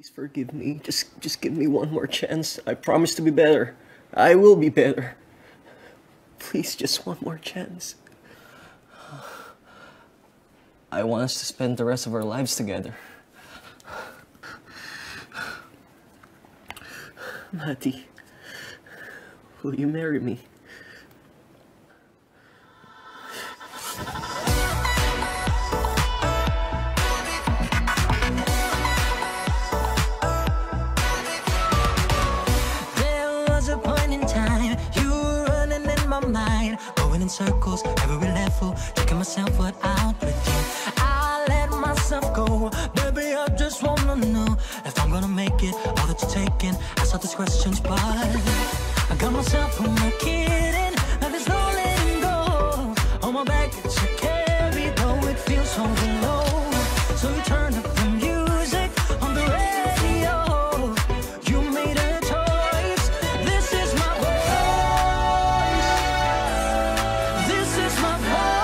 Please forgive me. Just give me one more chance. I promise to be better. I will be better. Please, just one more chance. I want us to spend the rest of our lives together. Mati, will you marry me? Going in circles, every level, checking myself what out with you. I let myself go, baby, I just wanna know if I'm gonna make it, all that you're taking. I saw these questions, but I got myself from my kidding. Now there's no letting go. On my back, it's a carry, though it feels so low. So you turn up the music on the radio. You made a choice. This is my voice. This is my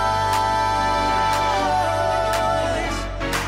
voice.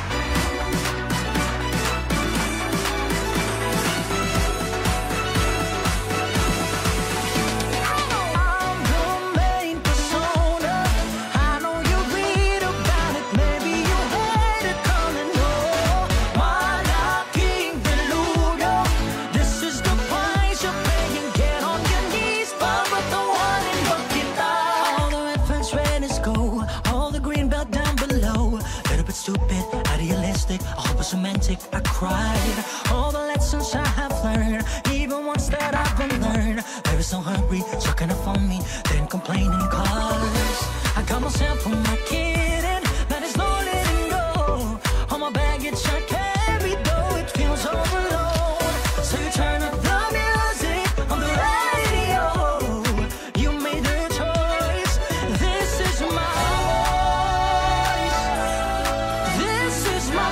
I'm the main persona. I know you read about it. Maybe you had it coming. No, Malaking Deluyo. This is the price you're paying. Get on your knees, Papa, the one in bucket. All the red flags red is gold. All the green belt down below. Little bit stupid, idealistic. I hope it's romantic. I cried. All the lessons I have learned, even ones that I've unlearned. There is no hurry, sucking up on me, then complaining cause I got myself from my kidding. That is no letting go. On my baggage I carry, though it feels overload. So you turn up the music on the radio. You made a choice. This is my voice. This is my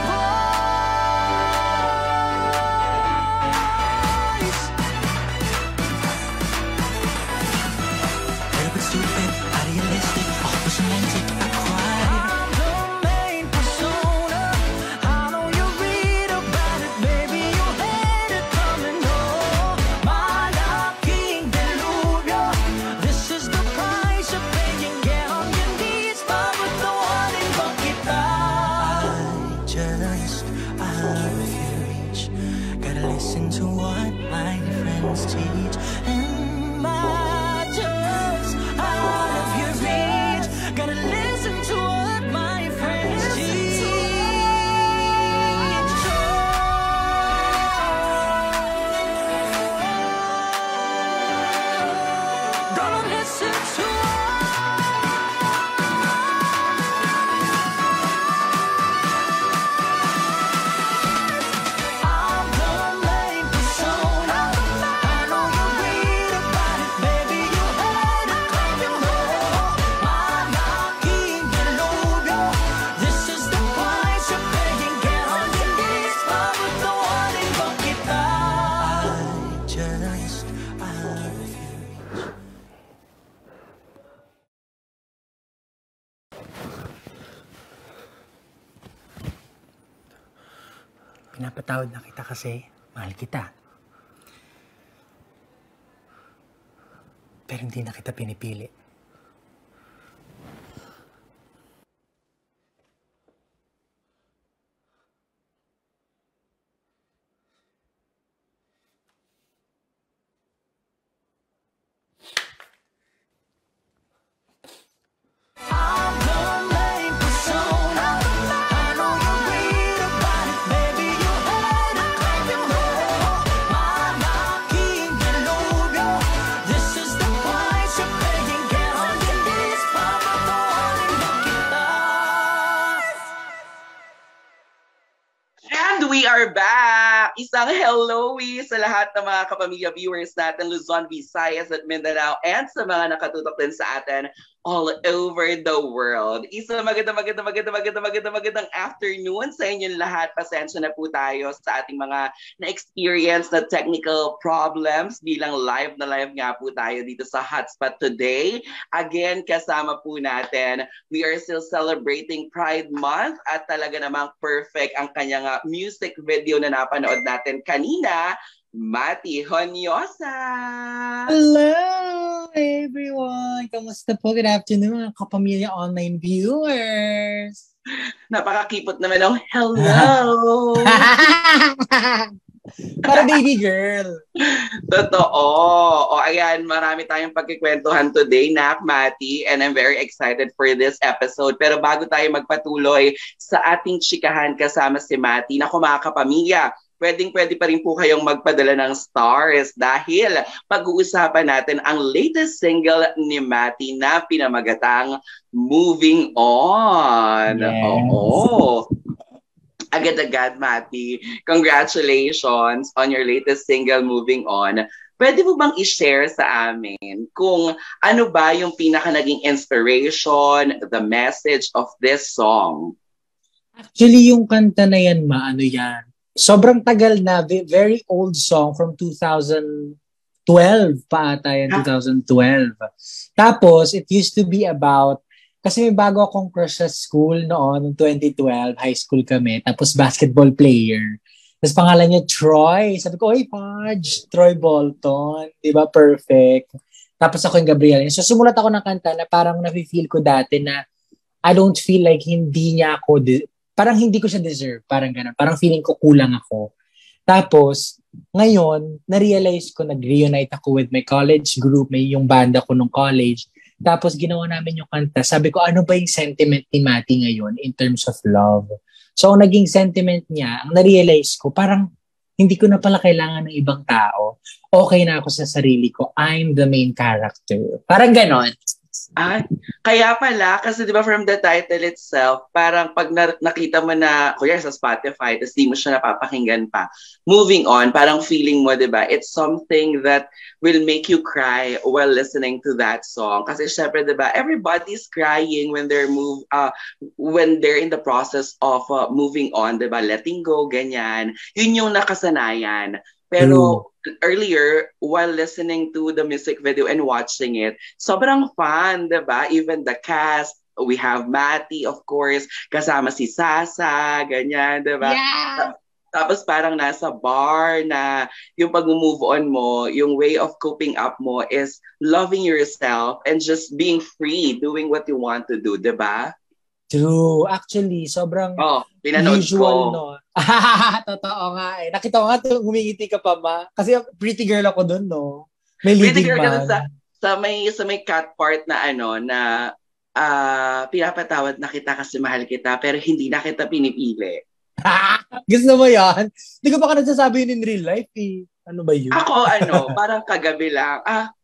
voice. Little bit stupid, idealistic, all was romantic. I cried. I'm the main persona. I know you read about it, baby. You had it coming. No, Malaking Deluyo. This is the price you're paying. Get on your knees, Papa, the one in bucket. Just out of your reach. Gotta listen to what my friends teach. Am I just out of your reach? Gotta listen to what my friends teach. Gonna listen to I'm the main persona. I know you read about it, baby. You had it coming. No, Malaking Deluyo. This is the price you're paying. Get on your knees, Papa, the one in bucket. Just out of your reach. Pinapatawad na kita kasi mahal kita. Pero hindi na kita pinipili. I'm the main persona. I know you read about it, baby. You had it coming. No, Malaking Deluyo. This is the price you're paying. Get on your knees, Papa, the one in bucket. And we are back! Isang hello sa lahat ng mga kapamilya viewers natin, Luzon, Visayas at Mindanao, and sa mga nakatutok din sa atin all over the world. Magandang afternoon sa inyong lahat. Pasensya na po tayo sa ating mga na-experience na technical problems bilang live nga po tayo dito sa Hotspot today. Again, kasama po natin, we are still celebrating Pride Month at talaga namang perfect ang kanyang music video na napanood natin kanina, Mati Honyosa. Hello, everyone! Kamusta po? Good afternoon, mga kapamilya online viewers! Napakakipot naman ng hello! Para baby girl! Totoo. O ayan, marami tayong pagkikwentuhan today, Nak, Mati, and I'm very excited for this episode. Pero bago tayo magpatuloy sa ating chikahan kasama si Mati, naku mga kapamilya, pwede pa rin po kayong magpadala ng stars dahil pag-uusapan natin ang latest single ni Mati na pinamagatang Moving On. Yes. Oo. Agad-agad, Mati. Congratulations on your latest single, Moving On. Pwede mo bang i-share sa amin kung ano ba yung pinaka naging inspiration, the message of this song? Actually, yung kanta na yan, ano yan? Sobrang tagal na, very old song from 2012 pa ata yan, 2012. Tapos, it used to be about, kasi may bago akong crush sa school noon, noong 2012, high school kami, tapos basketball player. Tapos pangalan niya Troy. Sabi ko, oy, Pudge, Troy Bolton. Diba? Perfect. Tapos ako yung Gabriel. So, sumulat ako ng kanta na parang nafe-feel ko dati na I don't feel like hindi niya ako, parang hindi ko siya deserve. Parang ganun. Parang feeling ko kulang ako. Tapos, ngayon, na-realize ko, nag-reunite ako with my college group, may yung banda ko nung college. Tapos, ginawa namin yung kanta. Sabi ko, ano ba yung sentiment ni Mati ngayon in terms of love? So, ang naging sentiment niya, ang na-realize ko, parang hindi ko na pala kailangan ng ibang tao. Okay na ako sa sarili ko. I'm the main character. Parang ganon. Kaya pala, kasi di ba from the title itself, parang pag nakita mo na, kuya sa Spotify, tapos di mo siya napapakinggan pa, moving on, parang feeling mo, di ba, it's something that will make you cry while listening to that song. Kasi syempre, di ba, everybody's crying when they're in the process of moving on, di ba, letting go, ganyan. Yun yung nakasanayan. Pero earlier, while listening to the music video and watching it, sobrang fun, diba? Even the cast, we have Mati, of course, kasama si Sasa, ganyan, diba? Yeah! Tapos parang nasa bar na yung pag-move on mo, yung way of coping up mo is loving yourself and just being free, doing what you want to do, diba? True. Actually, sobrang usual, no? Totoo nga eh. Nakita ko nga, humingiti ka pa ba? Kasi pretty girl ako dun, no? May leading pretty girl man. Ka sa may cat part na pinapatawad na kita kasi mahal kita pero hindi na kita pinipili. Gusto mo yan? Hindi ko pa ka nagsasabi yun in real life eh. Ano ba yun? Ako, parang kagabi lang.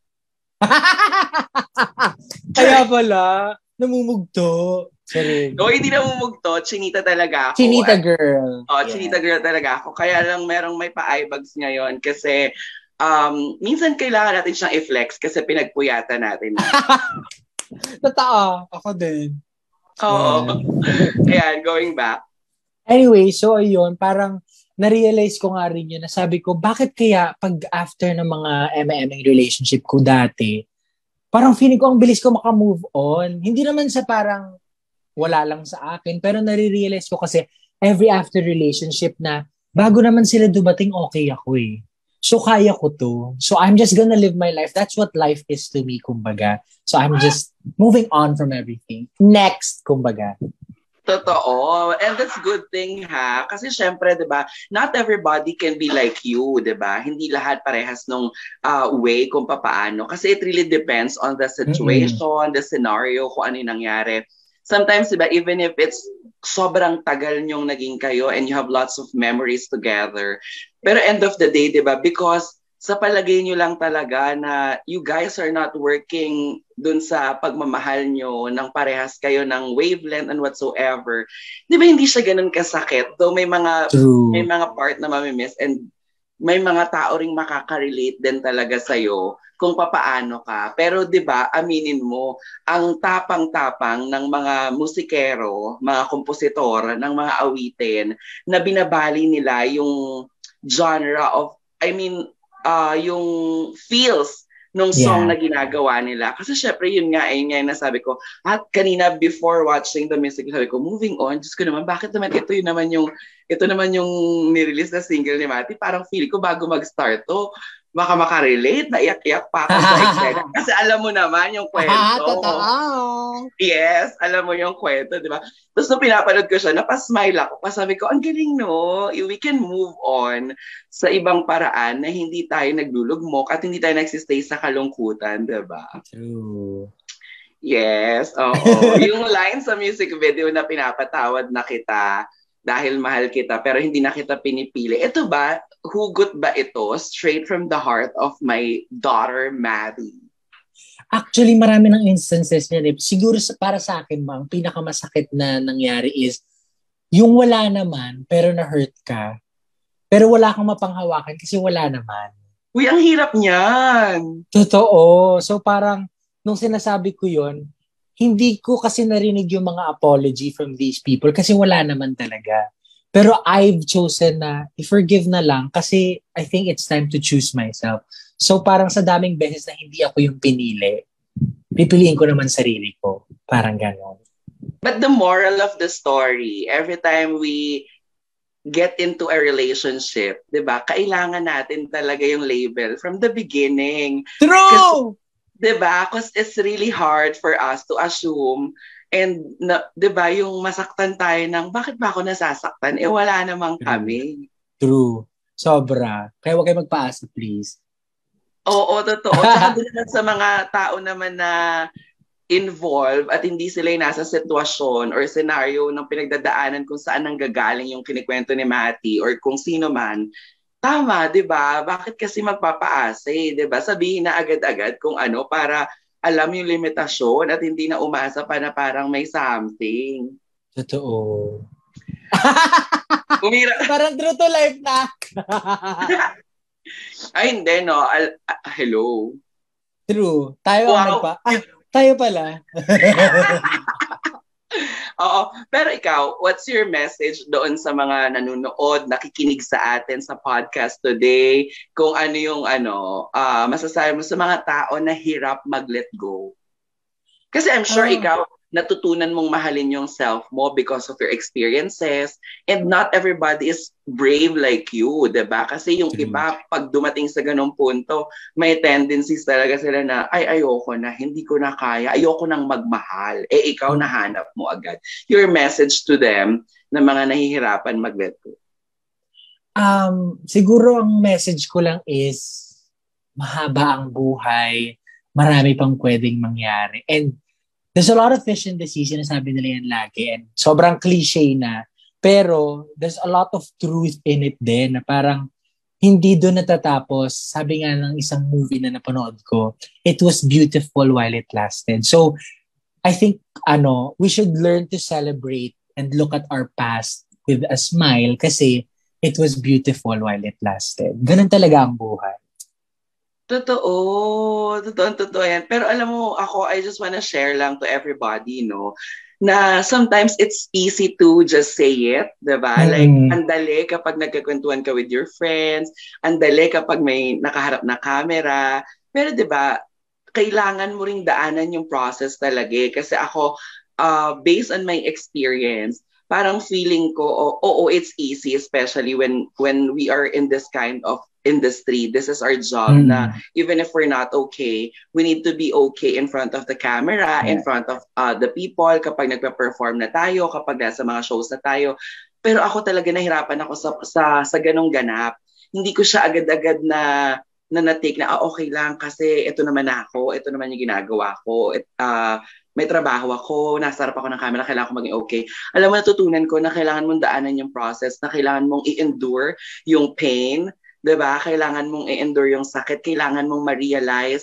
Kaya pala, namumugto. Sorry. Hindi namumugto. Chinita talaga ako. Chinita girl. Chinita girl talaga ako. Kaya lang merong may pa-eye bags ngayon kasi minsan kailangan natin siyang i-flex kasi pinagpuyatan natin. Totoo. Ako din. Oo. Ayan, going back. Anyway, so ayun, parang na-realize ko nga rin yun na sabi ko, bakit kaya pag after ng mga MM relationship ko dati, parang feeling ko ang bilis ko maka-move on. Hindi naman sa parang wala lang sa akin, pero nare-realize ko kasi every after relationship na bago naman sila dumating, okay ako eh. So kaya ko to. So I'm just gonna live my life. That's what life is to me, kumbaga. So I'm just moving on from everything. Next, kumbaga. Totoo. And that's good thing ha. Kasi syempre, di ba, not everybody can be like you, di ba? Hindi lahat parehas nung way kung papaano. Kasi it really depends on the situation, the scenario, kung ano yung nangyari. Sometimes, di ba, even if it's sobrang tagal nyong naging kayo and you have lots of memories together. Pero end of the day, di ba, because sa palagay nyo lang talaga na you guys are not working dun sa pagmamahal nyo ng parehas kayo ng wavelength and whatsoever. Di ba hindi siya ganun kasakit? Though may mga part na mamimiss and may mga tao ring makaka-relate din talaga sa'yo kung papaano ka. Pero 'di ba, aminin mo, ang tapang-tapang ng mga musikero, mga kompositor ng mga awitin na binabali nila yung genre of, I mean, yung feels nung song na ginagawa nila. Kasi syempre, yun nga, yun nga yung nasabi ko. At kanina, before watching the music, sabi ko, moving on, Diyos ko naman, bakit naman ito naman yung nirelease na single ni Mati? Parang feeling ko bago mag-start to, baka makarelate, naiyak-iyak pa ako sa excitement. Kasi alam mo naman yung kwento. Totoo. Yes, alam mo yung kwento, di ba? Tapos nung pinapanood ko siya, napasmile ako. Sabi ko, ang galing no, we can move on sa ibang paraan na hindi tayo naglulugmok at hindi tayo nagsistay sa kalungkutan, di ba? True. Yes, oo. Yung line sa music video na pinapatawad na kita dahil mahal kita pero hindi na kita pinipili. Ito ba, hugot ba ito straight from the heart of my daughter, Maddie? Actually, marami ng instances niya. Siguro para sa akin, ang pinakamasakit na nangyari is yung wala naman, pero na-hurt ka. Pero wala kang mapanghawakan kasi wala naman. Uy, ang hirap niyan. Totoo. So parang, nung sinasabi ko yun, hindi ko kasi narinig yung mga apology from these people kasi wala naman talaga. Pero I've chosen na i-forgive na lang kasi I think it's time to choose myself. So parang sa daming beses na hindi ako yung pinili, pipiliin ko naman sarili ko. Parang ganon. But the moral of the story, every time we get into a relationship, di ba, kailangan natin talaga yung label from the beginning. True! Diba? Because it's really hard for us to assume and, diba, yung masaktan tayo ng, bakit ba ako nasasaktan? Eh, wala namang kami. True. Sobra. Kaya huwag kayo magpaasa, please. Oo, totoo. Tsaka din sa mga tao naman na involved at hindi sila yung nasa sitwasyon or scenario ng pinagdadaanan kung saan nanggagaling yung kinikwento ni Mati or kung sino man. Tama, 'di ba? Bakit kasi magpapaase, 'di ba? Sabihin na agad-agad kung ano para alam yung limitasyon at hindi na umasa pa na parang may something. Totoo. Parang true to life na. Ay, hindi, no? Hello. True. Tayo ang tayo pala. Oo. Pero ikaw, what's your message doon sa mga nanonood, nakikinig sa atin sa podcast today? Kung ano yung masasabi mo sa mga tao na hirap mag-let go? Kasi I'm sure ikaw, natutunan mong mahalin yung self mo because of your experiences and not everybody is brave like you, diba? Kasi yung iba, pag dumating sa ganong punto, may tendencies talaga sila na, ayoko na, hindi ko na kaya, ayoko nang magmahal. Eh, ikaw nahanap mo agad. Your message to them na mga nahihirapan mag-let go? Siguro ang message ko lang is, mahaba ang buhay, marami pang pwedeng mangyari. And there's a lot of fish in the sea, sinasabi nila yan lagi. And sobrang cliche na. Pero there's a lot of truth in it din na parang hindi doon natatapos. Sabi nga ng isang movie na napanood ko, it was beautiful while it lasted. So I think we should learn to celebrate and look at our past with a smile kasi it was beautiful while it lasted. Ganun talaga ang buhay. Totoo yan. Pero alam mo, I just wanna share lang to everybody, no, na sometimes it's easy to just say it, diba? Like, andali kapag nagkakwentuhan ka with your friends, andali kapag may nakaharap na camera, pero diba, kailangan mo ring daanan yung process talaga. Kasi ako, based on my experience, parang feeling ko, it's easy, especially when we are in this kind of industry. This is our job na even if we're not okay, we need to be okay in front of the camera, in front of the people, kapag nagpa-perform na tayo, kapag nasa mga shows na tayo. Pero ako talaga nahirapan ako sa ganong ganap. Hindi ko siya agad-agad na na-take na okay lang kasi ito naman ako, ito naman yung ginagawa ko. May trabaho ako, nasa harap ako ng camera, kailangan ko maging okay. Alam mo, natutunan ko na kailangan mong daanan yung process, na kailangan mong i-endure yung pain, diba? Kailangan mong i-endure yung sakit, kailangan mong ma-realize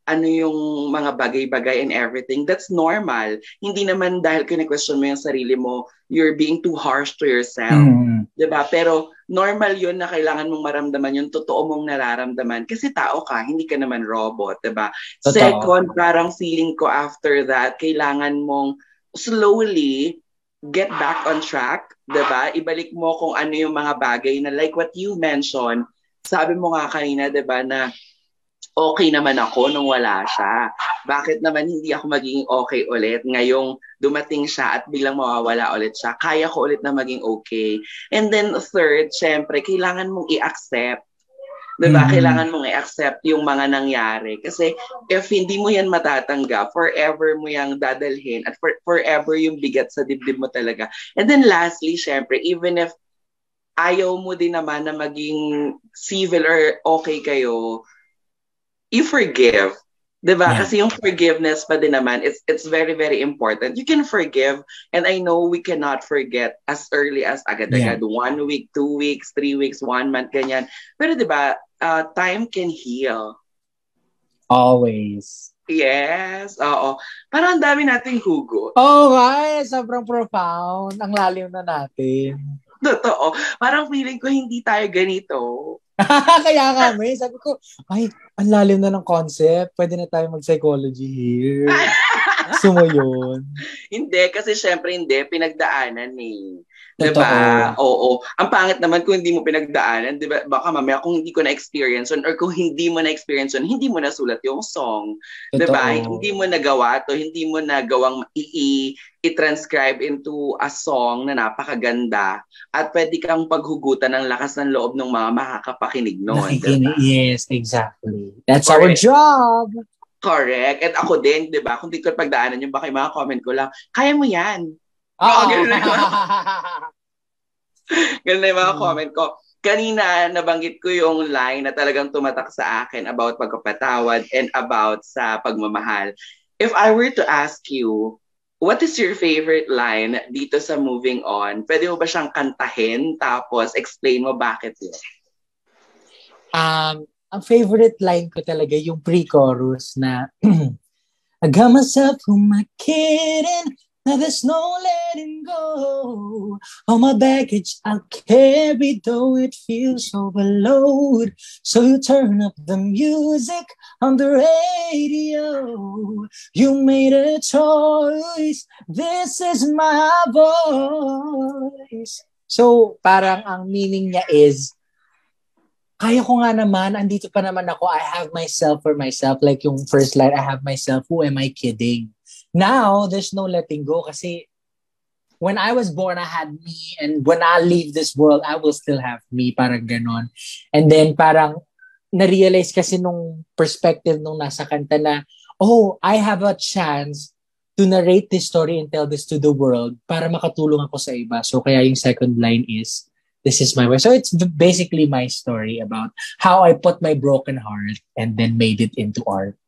ano yung mga bagay-bagay and everything, that's normal. Hindi naman dahil kine-question mo yung sarili mo, you're being too harsh to yourself. Mm. 'Di ba? Pero normal yun na kailangan mong maramdaman yung totoo mong nararamdaman kasi tao ka, hindi ka naman robot, 'di ba? Totoo. Second, parang feeling ko after that, kailangan mong slowly get back on track, 'di ba? Ibalik mo kung ano yung mga bagay na like what you mentioned. Sabi mo nga kanina, 'di ba, na okay naman ako nung wala siya. Bakit naman hindi ako magiging okay ulit ngayong dumating siya at biglang mawawala ulit siya? Kaya ko ulit na maging okay. And then third, syempre, kailangan mong i-accept. Diba? Kailangan mong i-accept yung mga nangyari. Kasi if hindi mo yan matatanggap, forever mo yang dadalhin at forever yung bigat sa dibdib mo talaga. And then lastly, syempre, even if ayaw mo din naman na maging civil or okay kayo, you forgive. Diba? Yeah. Kasi yung forgiveness pa din naman, it's very, very important. You can forgive, and I know we cannot forget as early as agad-agad. 1 week, 2 weeks, 3 weeks, 1 month, ganyan. Pero diba, time can heal. Always. Yes, oo. Parang ang dami nating hugot. Oh, guys, sobrang profound. Ang lalim na natin. Totoo. Parang feeling ko hindi tayo ganito. Kaya kami, sabi ko, ay, ang lalim na ng concept. Pwede na tayo mag-psychology here. Gusto mo yun? Hindi, kasi syempre hindi. Pinagdaanan eh. Totoo. Diba? Oo. Ang pangit naman kung hindi mo pinagdaanan, diba? Baka mamaya kung hindi ko na-experience yun, or kung hindi mo na-experience yun, hindi mo nasulat yung song. Totoo. Diba? Hindi mo nagawa to, hindi mo nagawang i-transcribe into a song na napakaganda at pwede kang paghugutan ng lakas ng loob ng mga makakapakinig noon. Diba? Yes, exactly. That's our job. Correct. At ako din, diba? Kung di ko pagdaanan yung baka yung mga comment ko lang, kaya mo yan. Oo. Ganun na yung mga comment ko. Kanina, nabanggit ko yung line na talagang tumatak sa akin about pagkapatawad and about sa pagmamahal. If I were to ask you, what is your favorite line dito sa Moving On? Pwede mo ba siyang kantahin tapos explain mo bakit yun? Ang favorite line ko talaga yung pre-chorus na I got myself from my kidding. Now there's no letting go. All my baggage I'll carry, though it feels overload. So you turn up the music on the radio. You made a choice. This is my voice. So parang ang meaning niya is, kaya ko nga naman, andito pa naman ako, I have myself for myself. Like yung first line, I have myself, who am I kidding? Now, there's no letting go kasi when I was born, I had me, and when I leave this world, I will still have me, parang ganon. And then parang na-realize kasi nung perspective nung nasa kanta na, oh, I have a chance to narrate this story and tell this to the world para makatulong ako sa iba. So kaya yung second line is, this is my way. So it's basically my story about how I put my broken heart and then made it into art.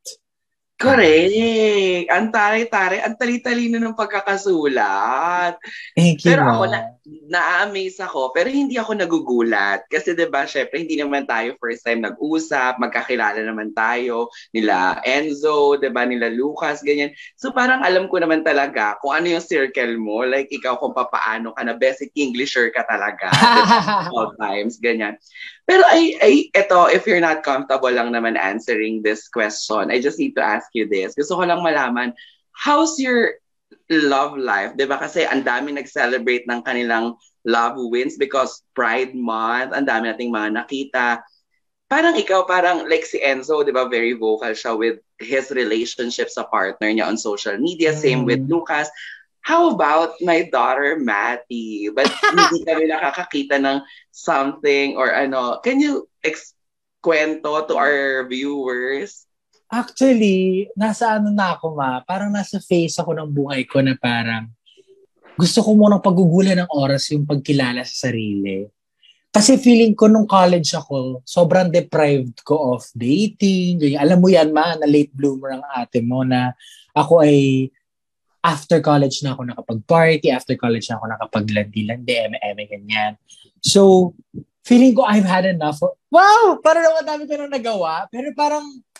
Correct. Ang taray-taray, ang tali-talino ng pagkakasulat. Thank you, Pero Ma. ako, na-amaze ako, pero hindi ako nagugulat. Kasi diba, syempre, hindi naman tayo first time nag-usap, magkakilala naman tayo, nila Enzo, diba, nila Lucas, ganyan. So parang alam ko naman talaga kung ano yung circle mo, like ikaw kung papaano ka na basic Englisher ka talaga. Diba? All times, ganyan. Pero eto, if you're not comfortable lang naman answering this question, I just need to ask you this. Gusto ko lang malaman, how's your love life? Diba kasi ang dami nag-celebrate ng kanilang love wins because Pride Month, ang dami nating mga nakita. Parang ikaw, parang like si Enzo, diba, very vocal siya with his relationship sa partner niya on social media. Same with Lucas. How about my daughter, Matty? But hindi kami nakakakita ng something or ano. Can you kwento to our viewers? Actually, nasa ano na ako, Ma. Parang nasa phase ako ng buhay ko na parang gusto ko munang pagugulan ng oras yung pagkilala sa sarili. Kasi feeling ko nung college ako, sobrang deprived ko of dating. Alam mo yan, Ma, na late bloomer ang ate mo na ako ay after college na ako nakapag-party, after college na ako nakapaglandi-landi, eme-eme, ganyan. So, feeling ko I've had enough. Wow! Parang naman dami ko na nagawa. Pero parang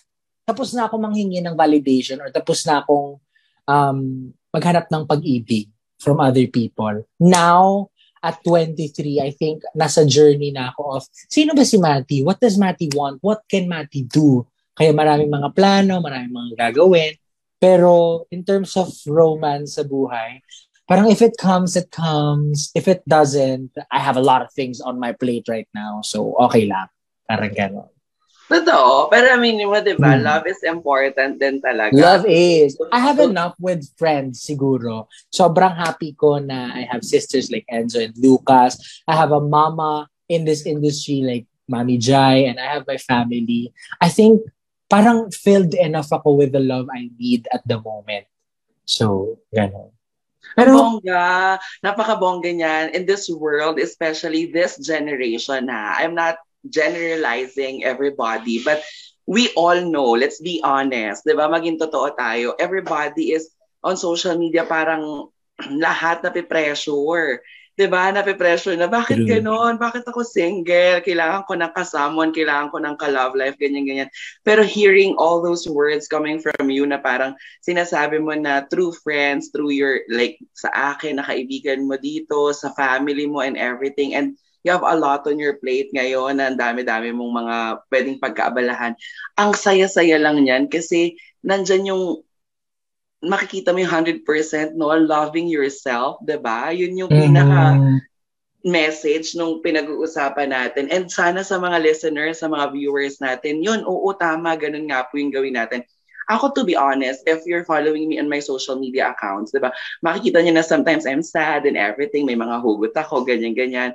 tapos na ako manghingi ng validation or tapos na akong maghanap ng pag-ibig from other people. Now, at 23, I think nasa journey na ako of sino ba si Matty? What does Matty want? What can Matty do? Kaya maraming mga plano, maraming mga gagawin. Pero in terms of romance sa buhay, parang if it comes, it comes. If it doesn't, I have a lot of things on my plate right now. So, okay lang. Parang gano'n. Totoo. Pero I mean, diba, love is important din talaga. Love is. I have enough with friends, siguro. Sobrang happy ko na I have sisters like Enzo and Lucas. I have a mama in this industry like Mami Jai, and I have my family. I think parang filled enough ako with the love I need at the moment. So, gano'n. Pero, bongga. Napaka-bongga niyan. In this world, especially this generation, I'm not generalizing everybody, but we all know, let's be honest, di ba? Maging totoo tayo. Everybody is on social media, parang lahat napipressure. Di ba? Napipressure na, bakit ganon? Bakit ako single? Kailangan ko ng kasamon, kailangan ko ng ka-love life, ganyan-ganyan. Pero hearing all those words coming from you na parang sinasabi mo na true friends, through your, like, sa akin, na kaibigan mo dito, sa family mo and everything, and you have a lot on your plate ngayon, na ang dami-dami mong mga pwedeng pagkaabalahan. Ang saya-saya lang niyan kasi nandyan yung makikita mo yung 100%, no? Loving yourself, diba? Yun yung pinaka-message nung pinag-uusapan natin. And sana sa mga listeners, sa mga viewers natin, yun, oo, tama, ganun nga po yung gawin natin. Ako, to be honest, if you're following me on my social media accounts, diba? Makikita niyo na sometimes I'm sad and everything, may mga hugot ako, ganyan-ganyan.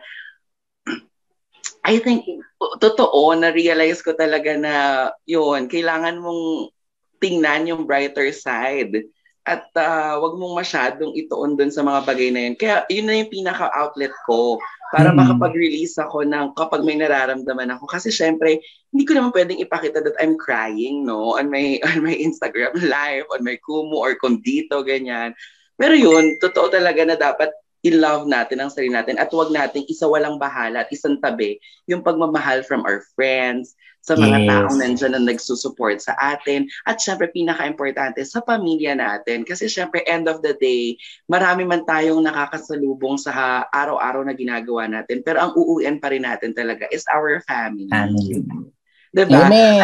I think, totoo, na-realize ko talaga na yun, kailangan mong tingnan yung brighter side at wag mong masyadong ituon dun sa mga bagay na yun. Kaya yun na yung pinaka-outlet ko para makapag-release ako ng kapag may nararamdaman ako. Kasi syempre, hindi ko naman pwedeng ipakita that I'm crying, no? On my Instagram live, on my Kumu, or kung dito, ganyan. Pero yun, totoo talaga na dapat i-love natin ang sarili natin at huwag nating isawalang bahala at isang tabi yung pagmamahal from our friends, sa mga taong nandyan na nagsusupport sa atin, at syempre pinaka-importante sa pamilya natin. Kasi syempre end of the day, marami man tayong nakakasalubong sa araw-araw na ginagawa natin, pero ang uuwian pa rin natin talaga is our family. Diba? Amen.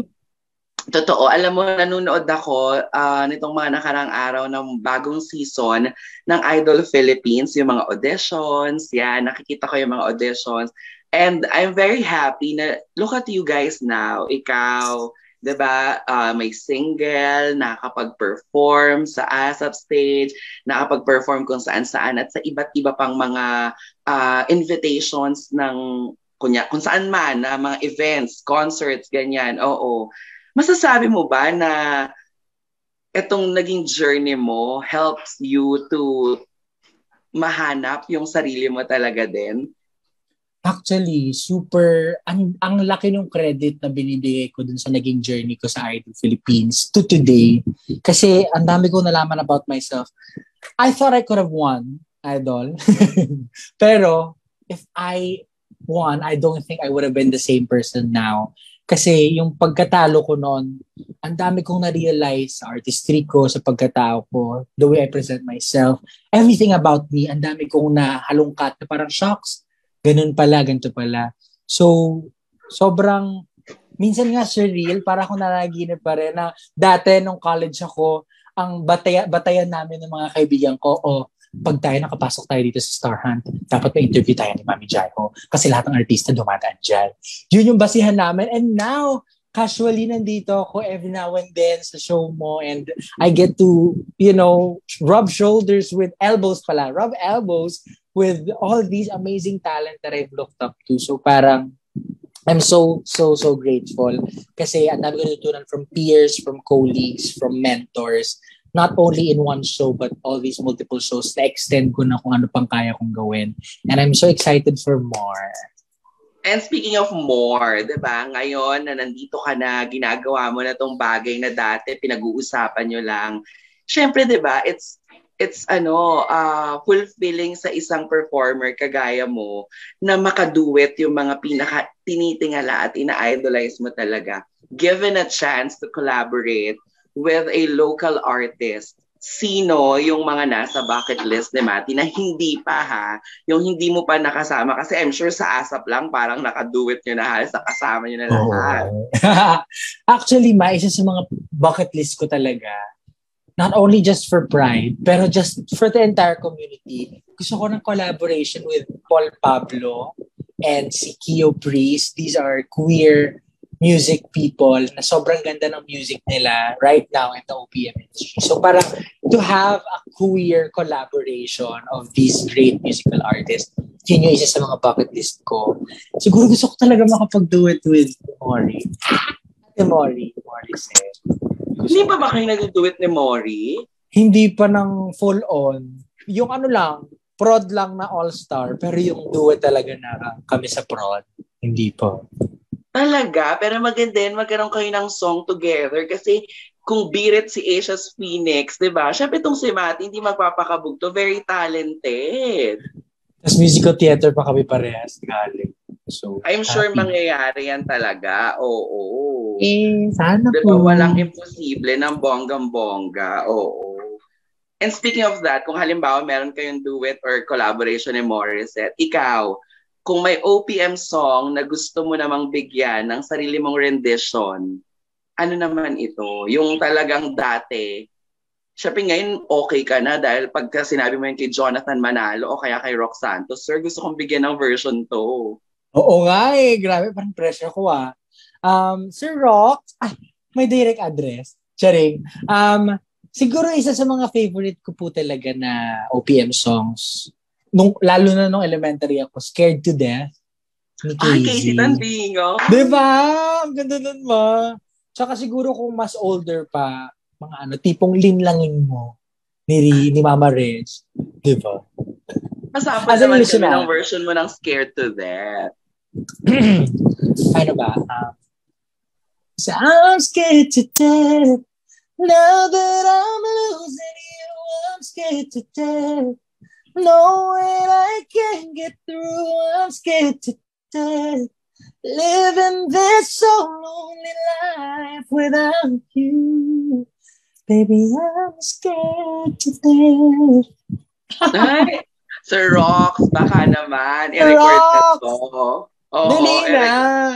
Alam mo, nanonood ako nitong mga nakarang araw ng bagong season ng Idol Philippines, yung mga auditions, yan, nakikita ko yung mga auditions. And I'm very happy na, look at you guys now, ikaw, diba, may single, nakakapag-perform sa ASAP stage, nakapag-perform kung saan-saan at sa iba't iba pang mga invitations ng, kung saan man, na mga events, concerts, ganyan, oo. Masasabi mo ba na itong naging journey mo helps you to mahanap yung sarili mo talaga din? Actually, super, ang laki ng credit na binibigay ko dun sa naging journey ko sa Idol Philippines to today. Kasi ang dami ko nalaman about myself. I thought I could have won Idol. Pero if I won, I don't think I would have been the same person now. Kasi yung pagkatalo ko noon, ang dami kong na-realize sa artistry ko, sa pagkatao ko, the way I present myself, everything about me, ang dami kong nahalungkat na parang shocks. Ganun pala, ganito pala. So, sobrang, minsan nga surreal, para akong nanaginip pa rin na dati nung college ako, ang batayan namin ng mga kaibigan ko, pag tayo nakapasok tayo dito sa Star Hunt, dapat ma-interview tayo ni Mami Jai kasi lahat ng artista dumadaan dyan. Yun yung basihan namin. And now, casually nandito ako every now and then sa show mo, and I get to, rub shoulders with rub elbows with all these amazing talent that I've looked up to. So parang, I'm so grateful kasi ang dami ko natutunan from peers, from colleagues, from mentors, not only in one show but all these multiple shows na extend ko na kung ano pang kaya kong gawin. And I'm so excited for more. And speaking of more, diba, ngayon na nandito ka na, ginagawa mo na tong bagay na dati pinag-uusapan nyo lang. Syempre, diba, it's fulfilling sa isang performer kagaya mo na makaduet yung mga pinaka tinitingala at ina-idolize mo talaga. given a chance to collaborate with a local artist, sino yung mga nasa bucket list ni Mati na hindi pa ha, yung hindi mo pa nakasama? Kasi I'm sure sa ASAP lang parang nakaduet nyo na halos nakasama nyo na lahat. Actually, isa sa mga bucket list ko talaga, not only just for Pride, pero just for the entire community. Gusto ko ng collaboration with Paul Pablo and si Kio Priest. These are queer music people na sobrang ganda ng music nila right now in the OPM industry. So parang to have a queer collaboration of these great musical artists, yun yung isa sa mga bucket list ko. Siguro gusto ko talaga makapag-do it with Mori. Mori said. Hindi pa ba kayo nag-duet ni Mori? Hindi pa ng full on. Yung ano lang, prod lang na all-star, pero yung duet talaga na kami sa prod, hindi pa. Talaga? Pero maganda yun, magkaroon kayo ng song together kasi kung birit si Asia's Phoenix, di ba? Siyempre itong si Mati, hindi magpapakabugto. Very talented. Tapos musical theater pa kami parehas galing. So, I'm sure happy. Mangyayari yan talaga. Oo. Sana Diba, po. walang imposible ng bonggang-bongga. Oo. And speaking of that, kung halimbawa meron kayong duet or collaboration ni Morissette, ikaw, kung may OPM song na gusto mo namang bigyan ng sarili mong rendition, ano naman ito? Yung talagang dati, syempre ngayon okay ka na dahil pagka sinabi mo yun kay Jonathan Manalo o kaya kay Rock Santos, sir, gusto kong bigyan ng version to. Oo nga grabe, parang pressure ko Sir Rock, may direct address. Charing. Siguro isa sa mga favorite ko po talaga na OPM songs, lalo na nung elementary ako, Scared to Death ni Casey. Casey Tandingo. Diba? Ang ganda nun ma. Tsaka siguro kung mas older pa, mga tipong linlangin mo ni Mama Reg. Diba? Masapal naman kami ng version mo ng Scared to Death. Ano ba? So I'm scared to death. Now that I'm losing you, I'm scared to death. Knowing I can't get through, I'm scared to death. Living this so lonely life without you. Baby, I'm scared to death. Ay, Sir Rox, baka naman. I-record na to. Dali na.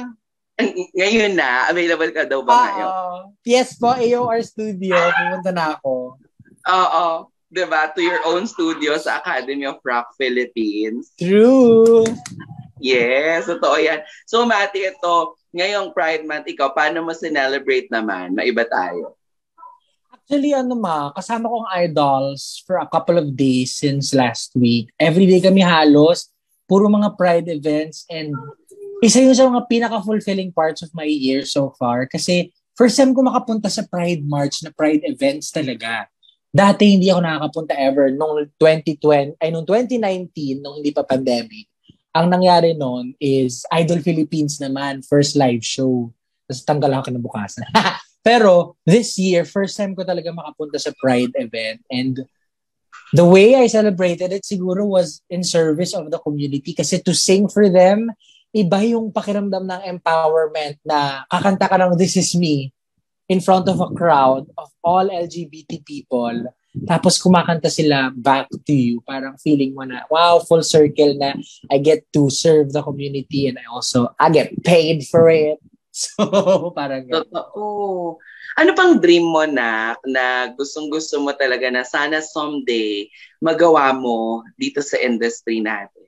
Ngayon na. Available ka daw ba ngayon? Yes po, AOR Studio. Pumunta na ako. Oo. Diba? To your own studio sa Academy of Rock Philippines. True. Yes, totoo yan. So, Mati, ito, ngayong Pride Month, ikaw, paano mo sinelebrate naman? Maiba tayo. Actually, kasama kong idols for a couple of days since last week. Every day kami halos, puro mga Pride events, and isa yun sa mga pinaka-fulfilling parts of my year so far. Kasi first time ko makapunta sa Pride March na Pride events talaga. Dati hindi ako nakakapunta ever. Nung 2019, nung hindi pa pandemic, ang nangyari noon is Idol Philippines naman, first live show. Tapos tanggal ako kinabukasan. Pero this year, first time ko talaga makapunta sa Pride event, and the way I celebrated it siguro was in service of the community, kasi to sing for them, iba yung pakiramdam ng empowerment na kakanta ka ng This Is Me in front of a crowd of all LGBT people, tapos kumakanta sila back to you. Parang feeling mo na, wow, full circle na I get to serve the community and I get paid for it. So, parang totoo. Ano pang dream mo na gustong-gusto mo talaga na sana someday magawa mo dito sa industry natin?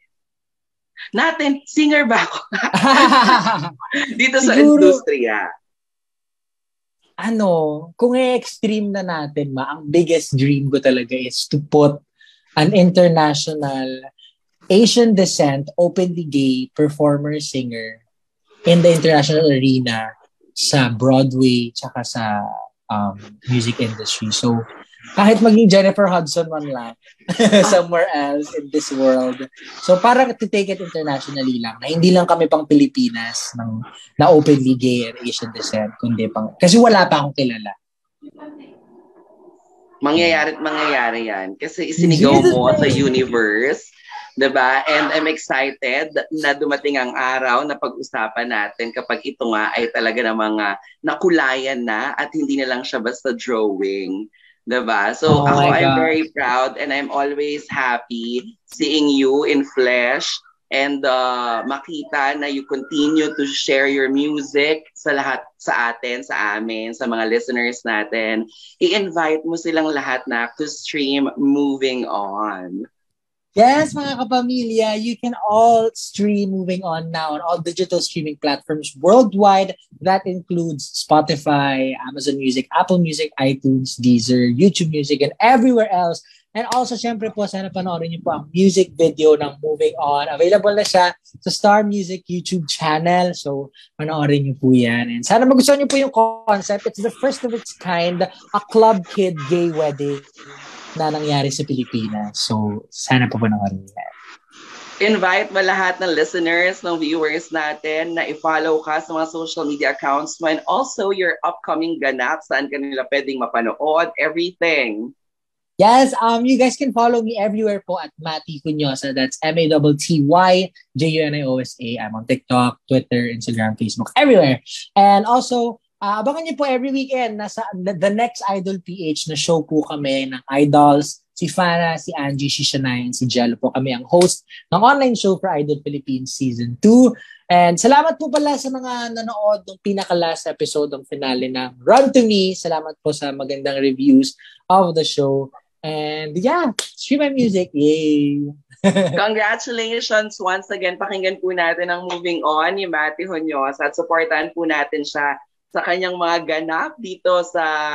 Singer ba ako? Dito sa industriya. Kung i-extreme na natin, ang biggest dream ko talaga is to put an international Asian descent, openly gay performer-singer in the international arena sa Broadway tsaka sa music industry. So, kahit maging Jennifer Hudson man lang somewhere else in this world. So, parang to take it internationally lang, na hindi lang kami pang Pilipinas na openly gay and Asian descent, kundi kasi wala pa akong kilala. Mangyayari yan. Kasi isinigaw mo sa universe 'Diba? And I'm excited na dumating ang araw na pag-usapan natin kapag ito nga ay talaga ng mga nakulayan na at hindi na lang siya basta drawing. 'Diba? So Oh ako, my I'm God. very proud and I'm always happy seeing you in flesh and makita na you continue to share your music sa lahat sa atin, sa amin, sa mga listeners natin. I-invite mo silang lahat na to stream Moving On. Yes, mga kapamilya, you can all stream Moving On now on all digital streaming platforms worldwide. That includes Spotify, Amazon Music, Apple Music, iTunes, Deezer, YouTube Music, and everywhere else. And also, syempre po, sana panoorin niyo po ang music video ng Moving On. Available na siya sa Star Music YouTube channel. So, panoorin niyo po yan. And sana magustuhan niyo po yung concept. It's the first of its kind, a club kid gay wedding na nangyari sa Pilipinas. So, sana po panoorin niyo yan. Invite mo lahat ng listeners, ng viewers natin na i-follow ka sa mga social media accounts mo and also your upcoming ganap, saan kanila pwedeng mapanood, everything. Yes, you guys can follow me everywhere po at Matty Cuniosa. That's MATTYJUNIOSA. I'm on TikTok, Twitter, Instagram, Facebook, everywhere. And also, abangan niyo po every weekend nasa the next Idol PH na show po kami ng idols. Si Fana, si Angie, si Shania, and si Jello po kami ang host ng online show for Idol Philippines Season 2. And salamat po pala sa mga nanood ng pinaka-last episode ng finale ng Run to Me. Salamat po sa magandang reviews of the show. And yeah, stream my music. Yay! Congratulations once again. Pakinggan po natin ang Moving On ni Matty Honyosa at supportan po natin siya sa kanyang mga ganap dito sa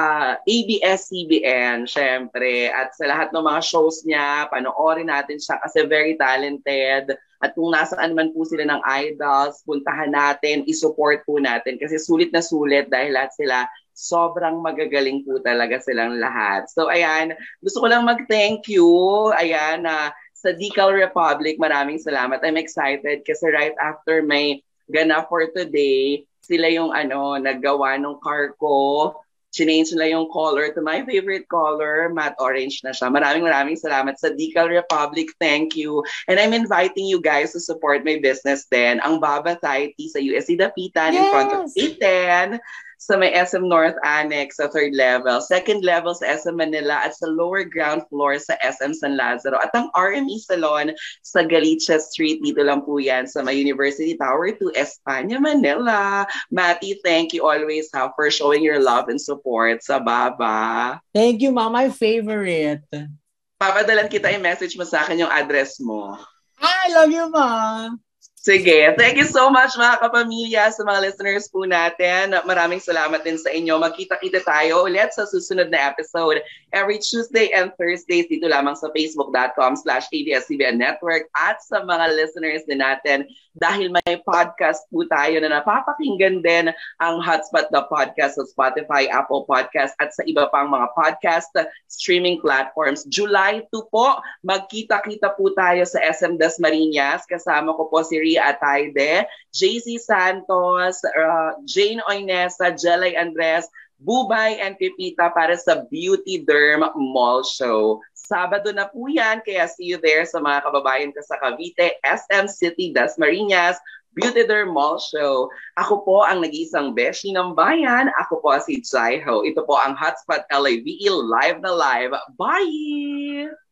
ABS-CBN, syempre. At sa lahat ng mga shows niya, panoorin natin siya kasi very talented. At kung nasaan man po sila ng idols, puntahan natin, isupport po natin kasi sulit na sulit dahil lahat sila sobrang magagaling po talaga silang lahat. So ayan, gusto ko lang mag-thank you. Ayan, sa Decal Republic, maraming salamat. I'm excited kasi right after may ganap for today, sila yung naggawa ng car ko. Change nila yung color to my favorite color, matte orange na siya. Maraming salamat sa Decal Republic. Thank you. And I'm inviting you guys to support my business din. Ang Baba Thai Tea sa USC Dapitan in front of A10. Sa may SM North Annex sa 3rd level, 2nd level sa SM Manila at sa lower ground floor sa SM San Lazaro. At ang RME Salon sa Galicia Street, dito lang po yan sa may University Tower 2, Espanya, Manila. Matty, thank you always for showing your love and support sa Baba. Thank you, Ma. My favorite. Papadalan kita i-message mo sa akin yung address mo. I love you, Ma. Sige. Thank you so much mga kapamilya sa mga listeners po natin. Maraming salamat din sa inyo. Magkita-kita tayo ulit sa susunod na episode every Tuesday and Thursdays dito lamang sa facebook.com/ABS-CBN Network at sa mga listeners din natin dahil may podcast po tayo na napapakinggan din ang Hotspot the Podcast sa Spotify, Apple Podcast at sa iba pang mga podcast streaming platforms. July 2 po, magkita-kita po tayo sa SM Dasmariñas. Kasama ko po si Ria Ataide, JC Santos, Jane Oinesa, Jelay Andres, Bubay and Pipita para sa Beauty Derm Mall Show. Sabado na po yan, kaya see you there sa mga kababayan ko sa Cavite, SM City, Dasmariñas, Beauty Derm Mall Show. Ako po ang nag-iisang beshi ng bayan. Ako po si Jaiho. Ito po ang Hotspot LAVE live na live. Bye!